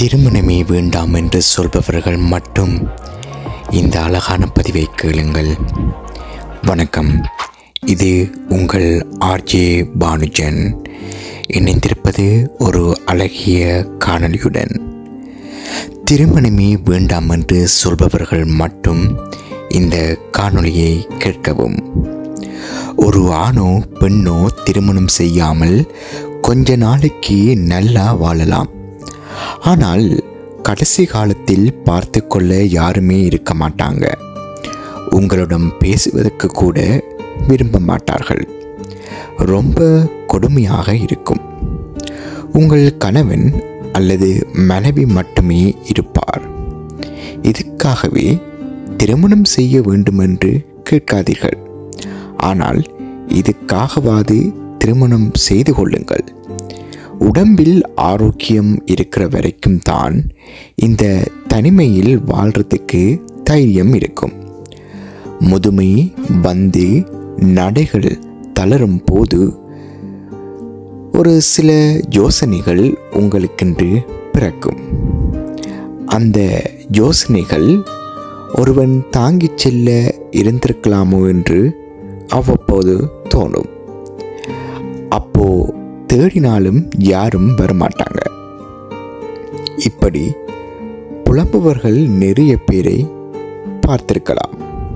திருமணமே வேண்டாம் என்று சொல்பவர்கள் மட்டும் இந்த அழகான பதிவை கேளுங்கள். வணக்கம், இது உங்கள் ஆர்ஜே பானுஜன். இணைந்திருப்பது ஒரு அழகிய காணொளியுடன். திருமணமே வேண்டாம் என்று சொல்பவர்கள் மட்டும் இந்த காணொளியை கேட்கவும். ஒரு ஆணோ பெண்ணோ திருமணம் செய்யாமல் கொஞ்ச நாளைக்கு நல்லா வாழலாம். ஆனால் கடைசி காலத்தில் பார்த்து கொள்ள யாருமே இருக்க மாட்டாங்க. உங்களிடம் பேசுவதற்கு கூட விரும்ப மாட்டார்கள். ரொம்ப கொடுமையாக இருக்கும். உங்கள் கணவன் அல்லது மனைவி மட்டுமே இருப்பார். இதுக்காகவே திருமணம் செய்ய வேண்டுமென்று கேட்காதீர்கள். ஆனால் இதுக்காகவாது திருமணம் செய்து கொள்ளுங்கள். உடம்பில் ஆரோக்கியம் இருக்கிற வரைக்கும் தான் இந்த தனிமையில் வாழ்றதுக்கு தைரியம் இருக்கும். முதுமை வந்து நடைகள் தளரும் போது ஒரு சில யோசனைகள் உங்களுக்கென்று பிறக்கும். அந்த யோசனைகள் ஒருவன் தாங்கிச் செல்ல இருந்திருக்கலாமோ என்று அவ்வப்போது தோணும். அப்போ தேடினாலும் யாரும் வரமாட்டாங்க. இப்படி புலம்புவர்கள் நிறைய பேரை பார்த்திருக்கலாம்.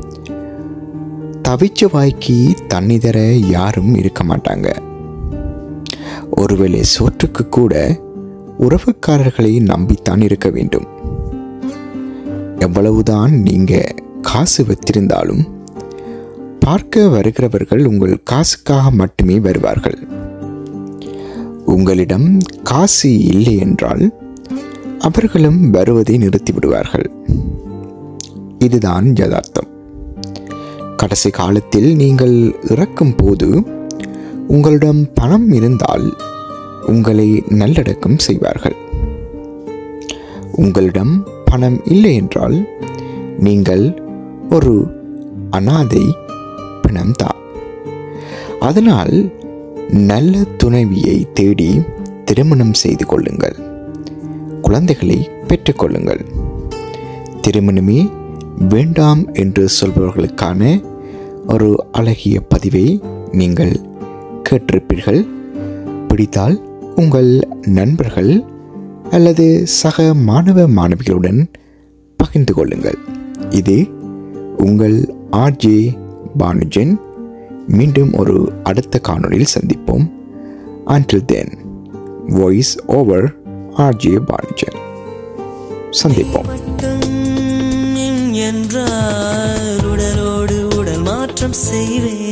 தவிச்ச வாய்க்கு தண்ணி தர யாரும் இருக்க மாட்டாங்க. ஒருவேளை சோற்றுக்கு கூட உறவுக்காரர்களை நம்பித்தான் இருக்க வேண்டும். எவ்வளவுதான் நீங்க காசு வைத்திருந்தாலும் பார்க்க வருகிறவர்கள் உங்கள் காசுக்காக மட்டுமே வருவார்கள். உங்களிடம் காசு இல்லை என்றால் அவர்களும் வருவதை நிறுத்திவிடுவார்கள். இதுதான் யதார்த்தம். கடைசி காலத்தில் நீங்கள் இறக்கும் போது உங்களிடம் பணம் இருந்தால் உங்களை நல்லடக்கம் செய்வார்கள். உங்களிடம் பணம் இல்லை என்றால் நீங்கள் ஒரு அனாதை பிணம்தான். அதனால் நல்ல துணைவியை தேடி திருமணம் செய்து கொள்ளுங்கள். குழந்தைகளை பெற்றுக்கொள்ளுங்கள். திருமணமே வேண்டாம் என்று சொல்பவர்களுக்கான ஒரு அழகிய பதிவை நீங்கள் கேட்டிருப்பீர்கள். பிடித்தால் உங்கள் நண்பர்கள் அல்லது சக மாணவ மாணவிகளுடன் பகிர்ந்து கொள்ளுங்கள். இது உங்கள் ஆர்ஜே பானுஜன். மீண்டும் ஒரு அடுத்த காணொளியில் சந்திப்போம். Until then, voice over RJ Banujan. சந்திப்போம். என்றால் உடலோடு உடல் மாற்றம் செய்வேன்.